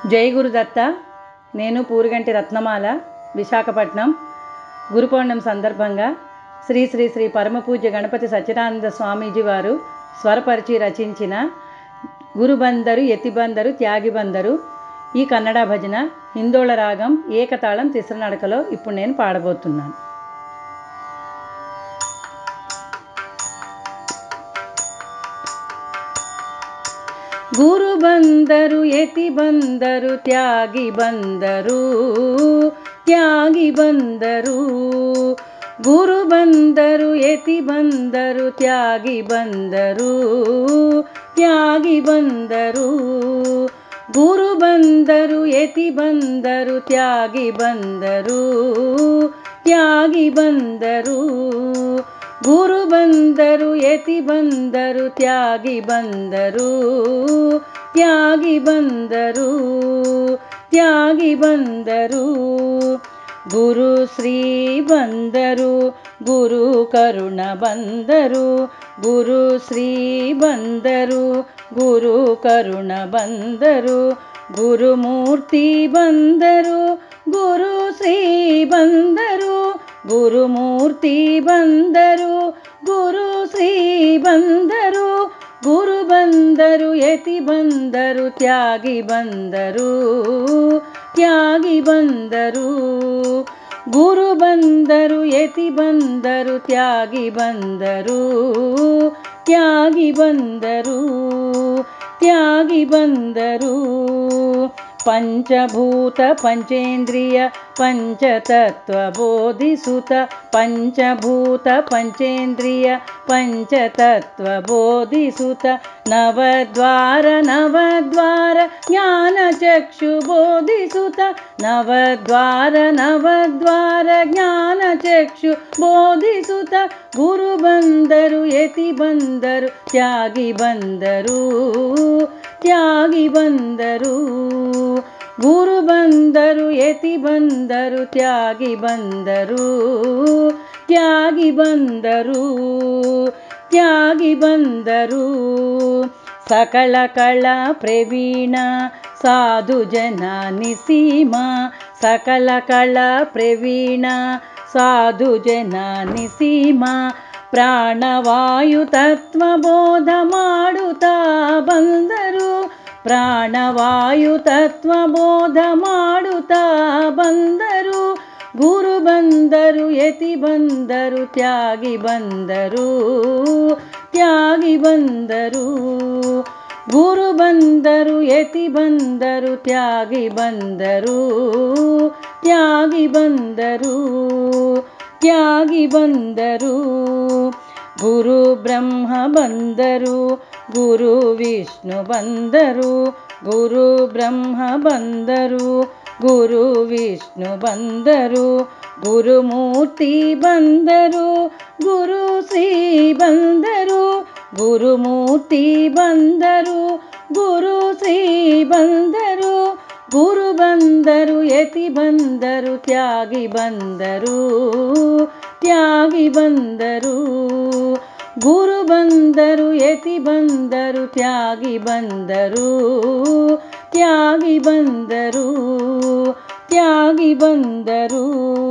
జై గురుదత్త. నేను పూరుగంటి రత్నమాల, విశాఖపట్నం. గురు పౌర్ణమి సందర్భంగా శ్రీ శ్రీ శ్రీ పరమపూజ్య గణపతి సత్యనారాయణ స్వామీజీ వారు స్వరపరిచి రచించిన గురుబందరు ఎత్తిబందరు త్యాగిబందరు ఈ కన్నడ భజన హిందోళ రాగం ఏకతాళం తిస్ర నడకలో ఇప్పుడు నేను పాడబోతున్నాను. ಗುರು ಬಂದರು ಯತಿ ಬಂದರು ತ್ಯಾಗಿ ಬಂದರು ತ್ಯಾಗಿ ಬಂದರು. ಗುರು ಬಂದರು ಯತಿ ಬಂದರು ತ್ಯಾಗಿ ಬಂದರು ತ್ಯಾಗಿ ಬಂದರು. ಗುರು ಬಂದರು ಯತಿ ಬಂದರು ತ್ಯಾಗಿ ಬಂದರು ತ್ಯಾಗಿ ಬಂದರು. ಗುರು ಬಂದರು ಯತಿ ಬಂದರು ತ್ಯಾಗಿ ಬಂದರು ತ್ಯಾಗಿ ಬಂದರು ತ್ಯಾಗಿ ಬಂದರು. ಗುರು ಶ್ರೀ ಬಂದರು ಗುರು ಕರುಣ ಬಂದರು ಗುರು ಶ್ರೀ ಬಂದರು ಗುರು ಕರುಣ ಬಂದರು. ಗುರುಮೂರ್ತಿ ಬಂದರು ಗುರು ಶ್ರೀ ಬಂದರು ಗುರುಮೂರ್ತಿ ಬಂದರು ಗುರು ಶ್ರೀ ಬಂದರು. ಗುರು ಬಂದರು ಯತಿ ಬಂದರು ತ್ಯಾಗಿ ಬಂದರು ತ್ಯಾಗಿ ಬಂದರು. ಗುರು ಬಂದರು ಯತಿ ಬಂದರು ತ್ಯಾಗಿ ಬಂದರು ತ್ಯಾಗಿ ಬಂದರು ತ್ಯಾಗಿ ಬಂದರು. ಪಂಚಭೂತ ಪಂಚೇಂದ್ರಿಯ ಪಂಚತತ್ವ ಬೋಧಿಸುತ ಪಂಚಭೂತ ಪಂಚೇಂದ್ರಿಯ ಪಂಚತತ್ವ ಬೋಧಿಸುತ ನವದ್ವಾರ ನವದ್ವಾರ ಜ್ಞಾನಚಕ್ಷು ಬೋಧಿಸುತ ನವದ್ವಾರ ನವದ್ವಾರ ಜ್ಞಾನಚಕ್ಷು ಬೋಧಿಸುತ. ಗುರು ಬಂದರು ಯತಿ ಬಂದರು ತ್ಯಾಗಿ ಬಂದರು ತ್ಯಾಗಿ ಬಂದರು. ಗುರು ಬಂದರು ಯತಿ ಬಂದರು ತ್ಯಾಗಿ ಬಂದರು ತ್ಯಾಗಿ ಬಂದರು ತ್ಯಾಗಿ ಬಂದರು. ಸಕಲ ಕಳ ಪ್ರವೀಣ ಸಾಧು ಜನ ನಿಸೀಮ ಸಕಲ ಕಳ ಪ್ರವೀಣ ಸಾಧು ಜನ ನಿಸೀಮ. ಪ್ರಾಣವಾಯು ತತ್ವ ಬೋಧ ಮಾಡುತ್ತಾ ಬಂದರು ಪ್ರಾಣವಾಯು ತತ್ವ ಬೋಧ ಮಾಡುತ್ತಾ ಬಂದರು. ಗುರು ಬಂದರು ಯತಿ ಬಂದರು ತ್ಯಾಗಿ ಬಂದರು ತ್ಯಾಗಿ ಬಂದರು. ಗುರು ಬಂದರು ಯತಿ ಬಂದರು ತ್ಯಾಗಿ ಬಂದರು ತ್ಯಾಗಿ ಬಂದರು ತ್ಯಾಗಿ ಬಂದರು. ಗುರು ಬ್ರಹ್ಮ ಬಂದರು ಗುರು ವಿಷ್ಣು ಬಂದರು ಗುರು ಬ್ರಹ್ಮ ಬಂದರು ಗುರು ವಿಷ್ಣು ಬಂದರು. ಗುರುಮೂರ್ತಿ ಬಂದರು ಗುರು ಶ್ರೀ ಬಂದರು ಗುರುಮೂರ್ತಿ ಬಂದರು ಗುರು ಶ್ರೀ ಬಂದರು. ಗುರು ಬಂದರು ಯತಿ ಬಂದರು ತ್ಯಾಗಿ ಬಂದರು ತ್ಯಾಗಿ ಬಂದರು. ಗುರು ಬಂದರು ಯತಿ ಬಂದರು ತ್ಯಾಗಿ ಬಂದರು ತ್ಯಾಗಿ ಬಂದರು ತ್ಯಾಗಿ ಬಂದರು.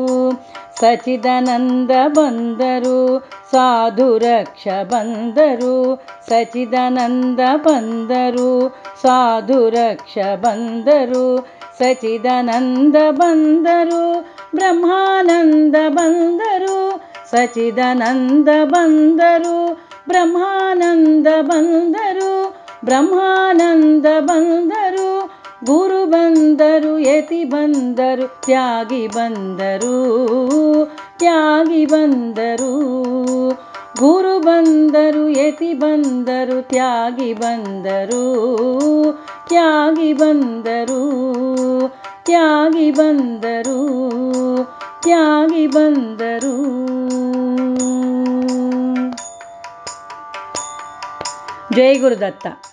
ಸಚಿದಾನಂದ ಬಂದರು ಸಾಧು ರಕ್ಷ ಬಂದರು ಸಚಿದಾನಂದ ಬಂದರು ಸಾಧು ರಕ್ಷ ಬಂದರು. ಸಚಿದಾನಂದ ಬಂದರು ಬ್ರಹ್ಮಾನಂದ ಬಂದರು ಸಚಿದಾನಂದ ಬಂದರು ಬ್ರಹ್ಮಾನಂದ ಬಂದರು ಬ್ರಹ್ಮಾನಂದ ಬಂದರು. ಗುರು ಬಂದರು ಯತಿ ಬಂದರು ತ್ಯಾಗಿ ಬಂದರು ತ್ಯಾಗಿ ಬಂದರು. ಗುರು ಬಂದರು ಯತಿ ಬಂದರು ತ್ಯಾಗಿ ಬಂದರು ತ್ಯಾಗಿ ಬಂದರು ತ್ಯಾಗಿ ಬಂದರು ತ್ಯಾಗಿ ಬಂದರು. ಜೈ ಗುರುದತ್ತ.